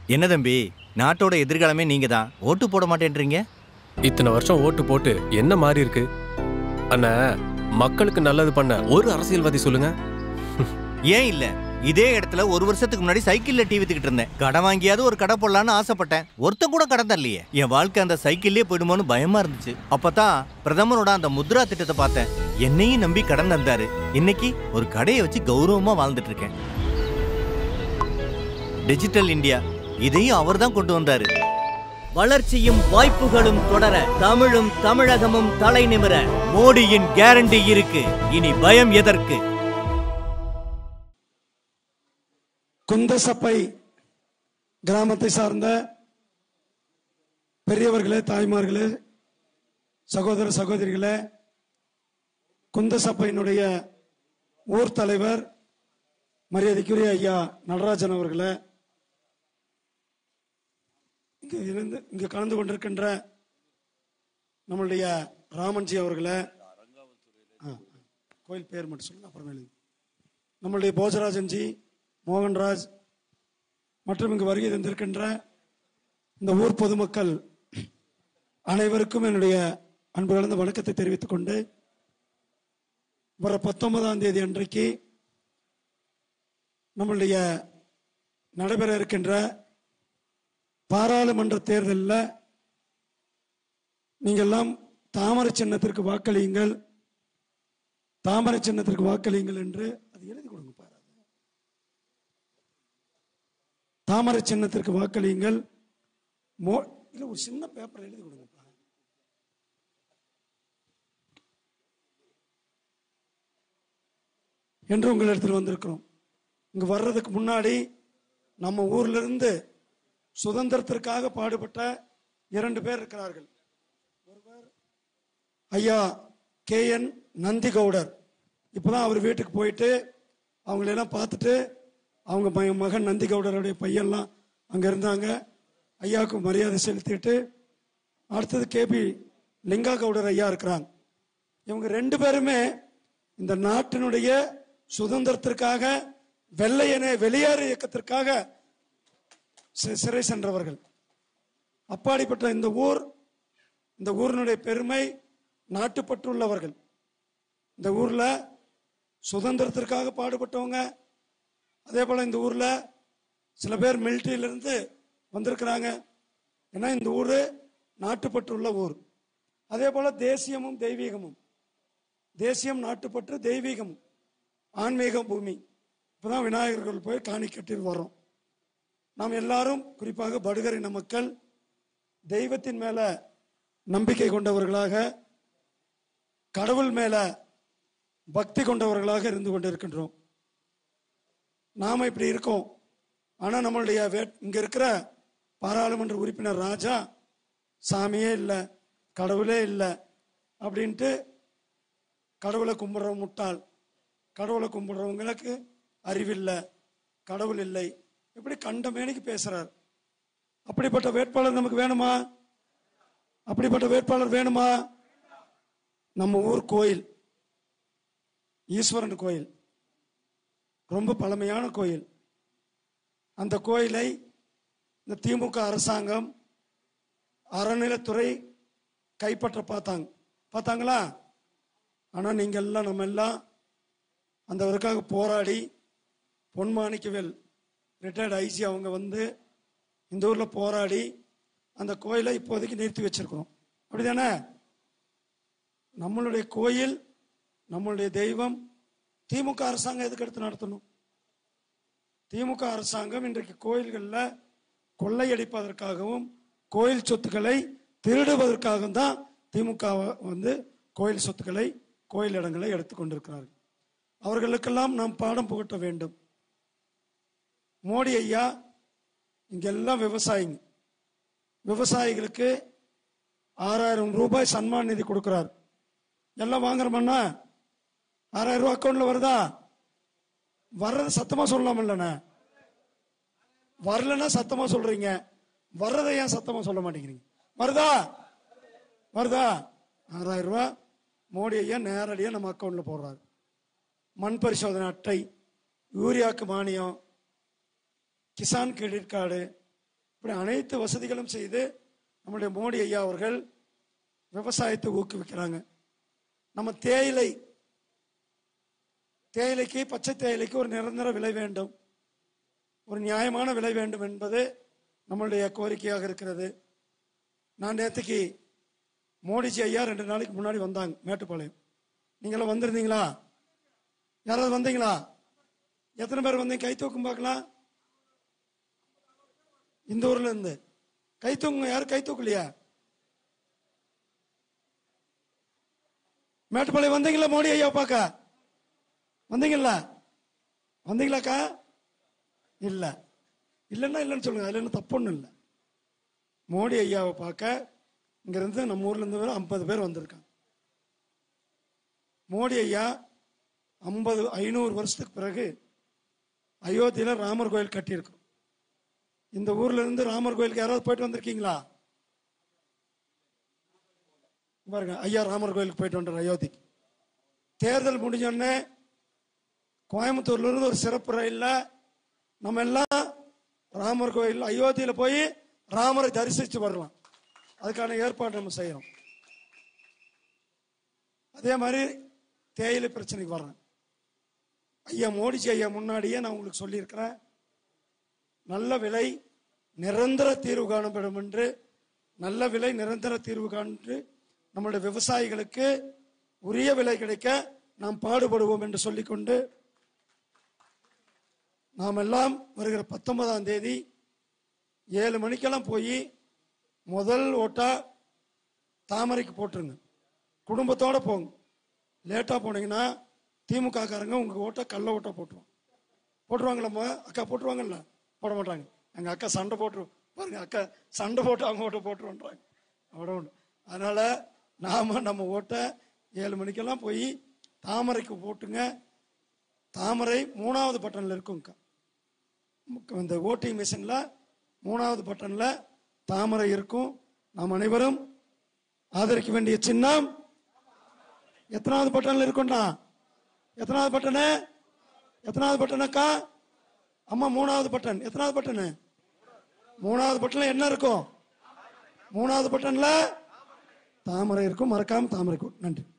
என்ன தம்பி, நாட்டோட எதிர்காலமே நீங்க தான். ஓட்டு போட மாட்டேன்றீங்க? இத்தனை வருஷம் ஓட்டு போட்டு என்ன மாறி இருக்கு? அண்ணா, மக்களுக்கு நல்லது பண்ண ஒரு அரசியல்வாதி சொல்லுங்க. ஏன் இல்ல, இதே இடத்துல ஒரு வருஷத்துக்கு முன்னாடி சைக்கிள்ல டீ வித்துக்கிட்டு இருந்தேன். கடை வாங்கியாவது ஒரு கடை போடலான்னு ஆசைப்பட்டேன். ஒருத்தன் கூட கடன் தரலையே. என் வாழ்க்கை அந்த சைக்கிள்லயே போயிடுமோன்னு பயமா இருந்துச்சு. அப்பதான் பிரதமரோட அந்த முத்ரா திட்டத்தை பார்த்தேன். என்னையும் நம்பி கடன் தந்தாரு. இன்னைக்கு ஒரு கடையை வச்சு கௌரவமா வாழ்ந்துட்டு இருக்கேன். டிஜிட்டல் இந்தியா, இதையும் அவர் தான் கொண்டு வந்தாரு. வளர்ச்சியும் வாய்ப்புகளும் தொடர, தமிழும் தமிழகமும் தலை நிமிர மோடியின் கேரண்டி இருக்கு. இனி பயம் எதற்கு? குந்தசப்பை கிராமத்தை சார்ந்த பெரியவர்களே, தாய்மார்களே, சகோதர சகோதரிகளே, குந்தசப்பையினுடைய ஊர் தலைவர் மரியாதைக்குரிய ஐயா நடராஜன் அவர்களே, இங்கு கலந்து கொண்டிருக்கின்ற நம்மளுடைய ராமன்ஜி அவர்களே, கோயில் பேர் மட்டும் சொல்லுங்க அப்புறமேலு, நம்மளுடைய போஜராஜன்ஜி, மோகன்ராஜ் மற்றும் இங்கு வருகை தந்திருக்கின்ற இந்த ஊர் பொதுமக்கள் அனைவருக்கும் என்னுடைய அன்பு கலந்த வணக்கத்தை தெரிவித்துக் கொண்டு, வர 19ஆம் தேதி அன்றைக்கு நம்மளுடைய நடைபெற இருக்கின்ற பாராளுமன்ற தேர்தலில் நீங்கள் எல்லாம் தாமரை சின்னத்திற்கு வாக்களியுங்கள், தாமரை சின்னத்திற்கு வாக்களியுங்கள் என்று அது எழுதி கொடுங்க. தாமரை சின்னத்திற்கு வாக்களியுங்கள், ஒரு சின்ன பேப்பர் எழுதி கொடுங்கப்பா. என்று உங்களிடத்தில் வந்திருக்கிறோம். இங்கு வர்றதுக்கு முன்னாடி நம்ம ஊர்ல இருந்து சுதந்திரத்திற்காக பாடுபட்ட 2 பேர் இருக்கிறார்கள். ஒருவர் ஐயா KN நந்திகவுடர். இப்பதான் அவர் வீட்டுக்கு போயிட்டு அவங்களெல்லாம் பார்த்துட்டு, அவங்க மகன் நந்திகவுடருடைய பையன்லாம் அங்கே இருந்தாங்க. ஐயாவுக்கு மரியாதை செலுத்திட்டு, அடுத்தது KP லிங்கா கவுடர் ஐயா இருக்கிறாங்க. இவங்க 2 பேருமே இந்த நாட்டினுடைய சுதந்திரத்திற்காக வெள்ளையனே வெளியேறு இயக்கத்திற்காக சிறை சென்றவர்கள். அப்பாடிப்பட்ட இந்த ஊரினுடைய பெருமை, நாட்டுப்பற்றுள்ளவர்கள். இந்த ஊர்ல சுதந்திரத்திற்காக பாடுபட்டவங்க. அதே போல இந்த ஊர்ல சில பேர் மிலிட்டரியிலிருந்து வந்திருக்கிறாங்க. ஏன்னா இந்த ஊரு நாட்டுப்பற்றுள்ள ஊர். அதே போல தேசியமும் தெய்வீகமும், தேசியம் நாட்டுப்பற்று, தெய்வீகமும் ஆன்மீக பூமி. இப்பதான் விநாயகர்கள் போய் காணி கட்டிட்டு வர்றோம். நாம் எல்லாரும், குறிப்பாக படுகரின மக்கள், தெய்வத்தின் மேல நம்பிக்கை கொண்டவர்களாக, கடவுள் மேல பக்தி கொண்டவர்களாக இருந்து கொண்டிருக்கின்றோம். நாம இப்படி இருக்கோம். ஆனா நம்மளுடைய இங்க இருக்கிற பாராளுமன்ற உறுப்பினர் ராஜா சாமியே இல்லை, கடவுளே இல்லை அப்படின்ட்டு கடவுளை கும்பிடுற முட்டாள், கடவுளை கும்பிடுறவங்களுக்கு அறிவில்லை, கடவுள் இல்லை, இப்படி கண்ட மேனிக்கு பேசுறார். அப்படிப்பட்ட வேட்பாளர் நமக்கு வேணுமா? அப்படிப்பட்ட வேட்பாளர் வேணுமா? நம்ம ஊர் கோயில் ஈஸ்வரன் கோயில் ரொம்ப பழமையான கோயில். அந்த கோயிலை இந்த திமுக அரசாங்கம், அறநிலைத்துறை கைப்பற்ற பார்த்தாங்களா? ஆனா நீங்க எல்லாம், நம்ம எல்லாம் அந்தவருக்காக போராடி, பொன்மாணிக்கவேல் ரிட்டையர்ட் ஐஜி அவங்க வந்து இந்த ஊர்ல போராடி அந்த கோயிலை இப்போதைக்கு நிறுத்தி வச்சிருக்கிறோம். அப்படிதானே? நம்மளுடைய கோயில், நம்மளுடைய தெய்வம். திமுக அரசாங்கம் எதுக்கு எடுத்து நடத்தணும்? திமுக அரசாங்கம் இன்றைக்கு கோயில்களில் கொள்ளையடிப்பதற்காகவும் கோயில் சொத்துக்களை திருடுவதற்காகவும் தான் திமுக வந்து கோயில் சொத்துக்களை, கோயில் இடங்களை எடுத்துக்கொண்டிருக்கிறார்கள். அவர்களுக்கெல்லாம் நாம் பாடம் புகட்ட வேண்டும். மோடி ஐயா இங்கெல்லாம் விவசாயிகளுக்கு 6000 ரூபாய் சன்மான் நிதி கொடுக்கிறார். எல்லாம் வாங்குறோம்னா 6000 ரூபாய் அக்கௌண்ட்ல வருதா? வர்றது சத்தமா சொல்லலாம் இல்லைண்ணா? வரலன்னா சத்தமா சொல்றீங்க, வர்றதை ஏன் சத்தமா சொல்ல மாட்டேங்கிறீங்க? வருதா? 6000 ரூபாய் மோடி ஐயா நேரடியா நம்ம அக்கௌண்ட்ல போடுறாரு. மண் பரிசோதனை அட்டை, யூரியாக்கு மானியம், கிசான் கிரெடிட் கார்டு, இப்படி அனைத்து வசதிகளும் செய்து நம்முடைய மோடி ஐயா அவர்கள் விவசாயத்தை ஊக்குவிக்கிறாங்க. நம்ம தேயிலைக்கு பச்சை தேயிலைக்கு ஒரு நிரந்தர விலை வேண்டும், ஒரு நியாயமான விலை வேண்டும் என்பது நம்மளுடைய கோரிக்கையாக இருக்கிறது. நான் நேற்றுக்கு மோடிஜி ஐயா 2 நாளைக்கு முன்னாடி வந்தாங்க மேட்டுப்பாளையம். நீங்களாம் வந்திருந்தீங்களா? யாராவது வந்தீங்களா? எத்தனை பேர் வந்தீங்க? கை தூக்கும் பார்க்கலாம். இந்த ஊர்ல இருந்து கை தூக்குங்க. யாரும் கை தூக்கலையா? மேட்டுப்பாளையம் வந்தீங்களா? மோடி ஐயா பார்க்க வந்தீங்களா? வந்தீங்களாக்கா? இல்ல இல்லைன்னா இல்லைன்னு சொல்லுங்க, அதுல என்ன தப்பு ஒன்றும் இல்லை. மோடி ஐயாவை பார்க்க இங்கிருந்து நம்ம ஊர்ல இருந்து 50 பேர் வந்திருக்காங்க. மோடி ஐயா 500 வருஷத்துக்கு பிறகு அயோத்தியில ராமர் கோயில் கட்டியிருக்கோம். இந்த ஊர்ல இருந்து ராமர் கோயிலுக்கு யாராவது போயிட்டு வந்திருக்கீங்களா? பாருங்க, ஐயா ராமர் கோயிலுக்கு போயிட்டு வந்தார் அயோத்திக்கு. தேர்தல் முடிஞ்சோடனே கோயம்புத்தூர்ல இருந்து ஒரு சிறப்பு ரயில்ல நம்ம எல்லாம் ராமர் கோயில் அயோத்தியில போய் ராமரை தரிசிச்சு வரலாம். அதுக்கான ஏற்பாடு நம்ம செய்யறோம். அதே மாதிரி தேயிலை பிரச்சனைக்கு வர்றேன். ஐயா மோடிஜி ஐயா முன்னாடியே நான் உங்களுக்கு சொல்லியிருக்கிறேன், நல்ல விலை நிரந்தர தீர்வு காணப்படும் என்று. நல்ல விலை நிரந்தர தீர்வு காண்டு நம்முடைய விவசாயிகளுக்கு உரிய விலை கிடைக்க நாம் பாடுபடுவோம் என்று சொல்லிக்கொண்டு, நாம் எல்லாம் வருகிற 19ஆம் தேதி 7 மணிக்கெல்லாம் போய் முதல் ஓட்டா தாமரைக்கு போட்டுருங்க. குடும்பத்தோட போங்க. லேட்டா போனீங்கன்னா திமுக காரங்க உங்க ஓட்டை கள்ள ஓட்டா போட்டுருவாங்களம்மா. அக்கா போட்டுருவாங்கல்ல? போட மாட்டாங்க. எங்க அக்கா சண்டை போட்டுரு பாருங்க, அக்கா சண்டை போட்டு அவங்க ஓட்டை போட்டுருவாங்க. அவ்வளோ. அதனால நம்ம ஓட்டை 7 மணிக்கெல்லாம் போய் தாமரைக்கு போட்டுங்க. தாமரை 3வது பட்டன்ல இருக்கும்க்கா. இந்த ஓட்டிங் மிஷின்ல 3வது பட்டன்ல தாமரை இருக்கும். நாம் அனைவரும் ஆதரிக்க வேண்டிய சின்னம் எத்தனாவது பட்டன்ல இருக்கும்டா? எத்தனாவது பட்டனு? எத்தனாவது பட்டனக்கா? அம்மா 3வது பட்டன். எத்தனாவது பட்டனு? 3வது பட்டன்ல என்ன இருக்கும்? 3வது பட்டன்ல தாமரை இருக்கும். மறக்காம தாமரை. நன்றி.